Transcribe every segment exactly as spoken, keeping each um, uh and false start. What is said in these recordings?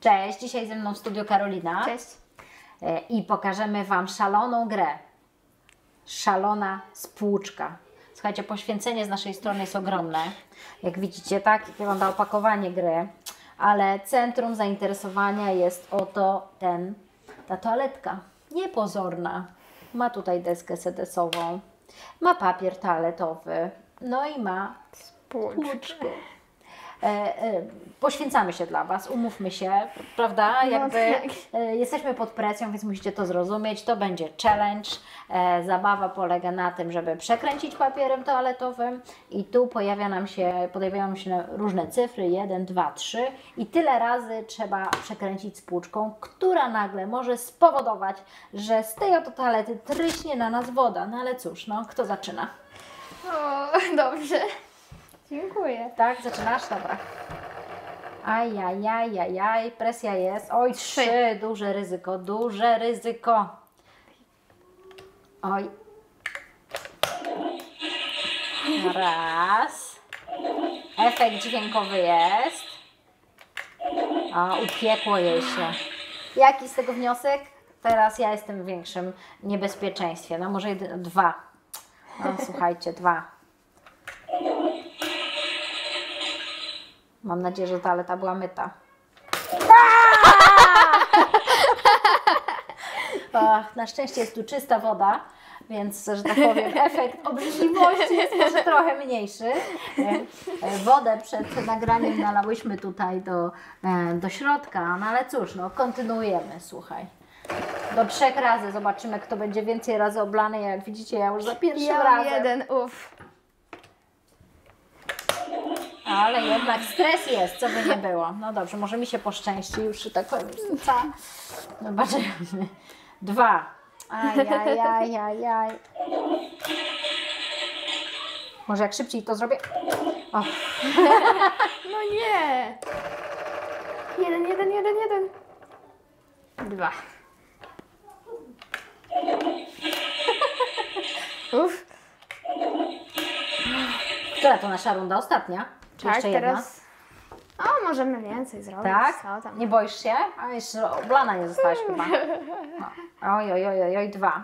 Cześć, dzisiaj ze mną w studiu Karolina. Cześć. I pokażemy Wam szaloną grę. Szalona spłuczka. Słuchajcie, poświęcenie z naszej strony jest ogromne. Jak widzicie, tak wygląda opakowanie gry, ale centrum zainteresowania jest oto ten, ta toaletka. Niepozorna. Ma tutaj deskę sedesową, ma papier toaletowy, no i ma spłuczkę. E, e, poświęcamy się dla Was, umówmy się, prawda? No Jakby tak. e, jesteśmy pod presją, więc musicie to zrozumieć. To będzie challenge. E, zabawa polega na tym, żeby przekręcić papierem toaletowym i tu pojawia nam się, pojawiają się różne cyfry, jeden, dwa, trzy i tyle razy trzeba przekręcić spłuczką, która nagle może spowodować, że z tej oto toalety tryśnie na nas woda. No ale cóż, no kto zaczyna? O, dobrze. Dziękuję. Tak, zaczynasz? Dobra. Ajajajajaj, presja jest. Oj, trzy. Trzy. Duże ryzyko, duże ryzyko. Oj. Raz. Efekt dźwiękowy jest. A, upiekło jej się. Jaki z tego wniosek? Teraz ja jestem w większym niebezpieczeństwie. No może jeden, dwa. No słuchajcie, dwa. Mam nadzieję, że toaleta była myta. Ach, na szczęście jest tu czysta woda, więc, że tak powiem, efekt obrzydliwości jest może trochę mniejszy. Wodę przed nagraniem nalałyśmy tutaj do, do środka, no ale cóż, no kontynuujemy, słuchaj. Do trzech razy zobaczymy, kto będzie więcej razy oblany. Jak widzicie, ja już za pierwszym Ja mam razem. jeden, uff. Ale jednak stres jest, co by nie było. No dobrze, może mi się poszczęści już, że tak powiem. Co? Zobaczymy. Dwa. Ajajajajaj. Może jak szybciej to zrobię? O. No nie. Jeden, jeden, jeden, jeden. Dwa. Uff. Która to nasza runda? Ostatnia? Czy Tak, jeszcze jedna? teraz... O, możemy więcej zrobić. Tak? Co tam? Nie boisz się? A jeszcze oblana nie zostałaś chyba. No. Oj, oj, oj, oj, oj, dwa.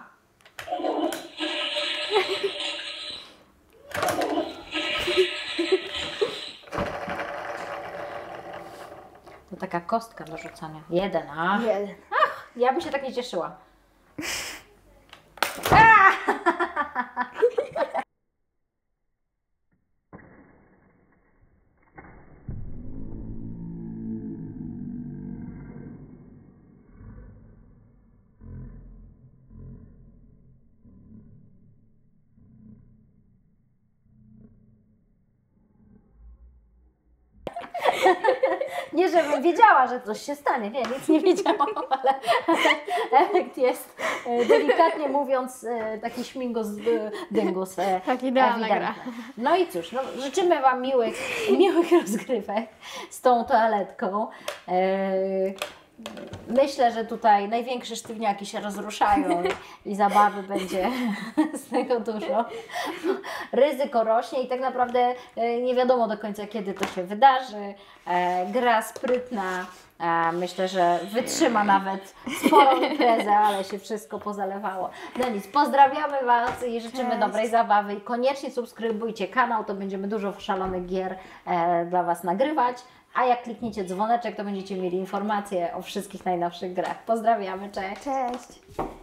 To taka kostka do rzucania. Jeden, a? Jeden. Ach, ja bym się tak nie cieszyła. Nie, żebym wiedziała, że coś się stanie. Nie, nic nie wiedziałam, ale, ale efekt jest, e, delikatnie mówiąc, e, taki śmigus e, dyngus. E, Tak, idealna ewidentny. gra. No i cóż, no, życzymy Wam miłych, miłych rozgrywek z tą toaletką. E, Myślę, że tutaj największe sztywniaki się rozruszają i, i zabawy będzie z tego dużo. Ryzyko rośnie i tak naprawdę e, nie wiadomo do końca, kiedy to się wydarzy. E, gra sprytna, e, myślę, że wytrzyma nawet sporą imprezę, ale się wszystko pozalewało. No nic, pozdrawiamy Was i życzymy Cześć. dobrej zabawy i koniecznie subskrybujcie kanał, to będziemy dużo szalonych gier e, dla Was nagrywać. A jak klikniecie dzwoneczek, to będziecie mieli informacje o wszystkich najnowszych grach. Pozdrawiamy, cześć! Cześć.